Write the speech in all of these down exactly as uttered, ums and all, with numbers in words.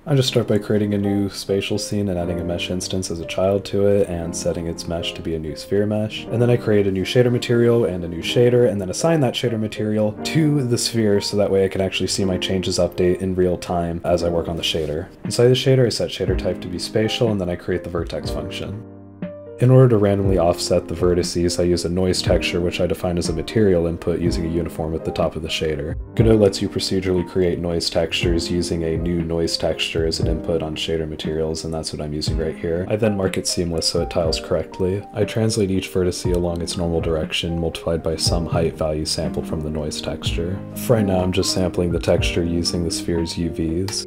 I just start by creating a new spatial scene and adding a mesh instance as a child to it and setting its mesh to be a new sphere mesh. And then I create a new shader material and a new shader and then assign that shader material to the sphere so that way I can actually see my changes update in real time as I work on the shader. Inside the shader I set shader type to be spatial and then I create the vertex function. In order to randomly offset the vertices, I use a noise texture which I define as a material input using a uniform at the top of the shader. Godot lets you procedurally create noise textures using a new noise texture as an input on shader materials, and that's what I'm using right here. I then mark it seamless so it tiles correctly. I translate each vertice along its normal direction multiplied by some height value sampled from the noise texture. For right now I'm just sampling the texture using the sphere's U Vs.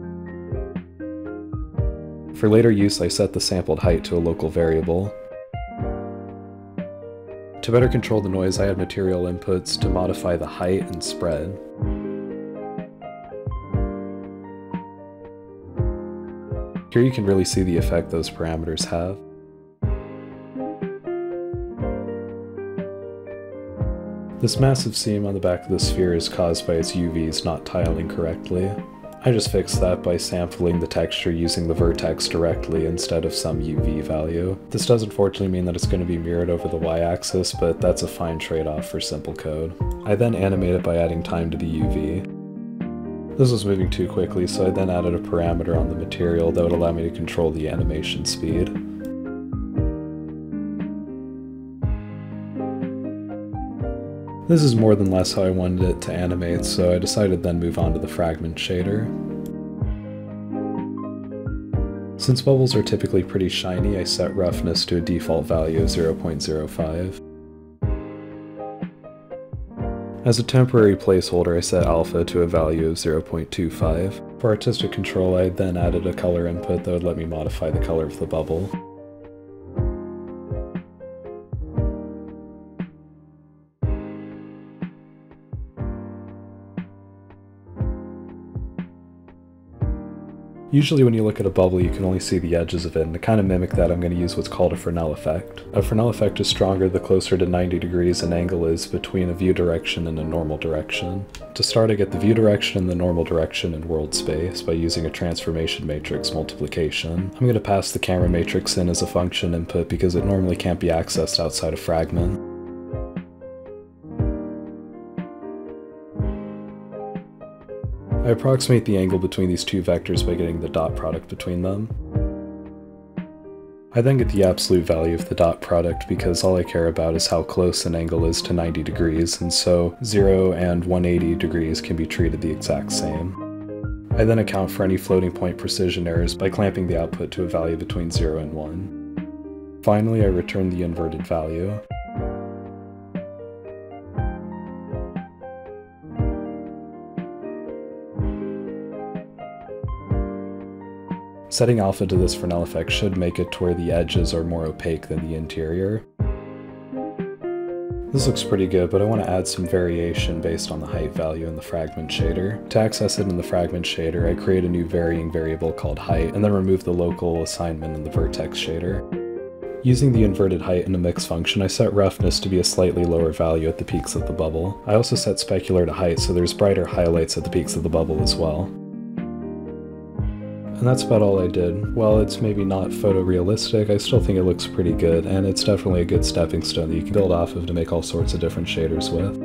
For later use, I set the sampled height to a local variable. To better control the noise, I add material inputs to modify the height and spread. Here you can really see the effect those parameters have. This massive seam on the back of the sphere is caused by its U Vs not tiling correctly. I just fixed that by sampling the texture using the vertex directly instead of some U V value. This does unfortunately mean that it's going to be mirrored over the y-axis, but that's a fine trade-off for simple code. I then animate it by adding time to the U V. This was moving too quickly, so I then added a parameter on the material that would allow me to control the animation speed. This is more than less how I wanted it to animate, so I decided then move on to the fragment shader. Since bubbles are typically pretty shiny, I set roughness to a default value of zero point zero five. As a temporary placeholder, I set alpha to a value of zero point two five. For artistic control, I then added a color input that would let me modify the color of the bubble. Usually when you look at a bubble you can only see the edges of it, and to kind of mimic that I'm going to use what's called a Fresnel effect. A Fresnel effect is stronger the closer to ninety degrees an angle is between a view direction and a normal direction. To start, I get the view direction and the normal direction in world space by using a transformation matrix multiplication. I'm going to pass the camera matrix in as a function input because it normally can't be accessed outside a fragment. I approximate the angle between these two vectors by getting the dot product between them. I then get the absolute value of the dot product because all I care about is how close an angle is to ninety degrees, and so zero and one hundred eighty degrees can be treated the exact same. I then account for any floating point precision errors by clamping the output to a value between zero and one. Finally, I return the inverted value. Setting alpha to this Fresnel effect should make it to where the edges are more opaque than the interior. This looks pretty good, but I want to add some variation based on the height value in the fragment shader. To access it in the fragment shader, I create a new varying variable called height, and then remove the local assignment in the vertex shader. Using the inverted height in a mix function, I set roughness to be a slightly lower value at the peaks of the bubble. I also set specular to height, so there's brighter highlights at the peaks of the bubble as well. And that's about all I did. While it's maybe not photorealistic, I still think it looks pretty good, and it's definitely a good stepping stone that you can build off of to make all sorts of different shaders with.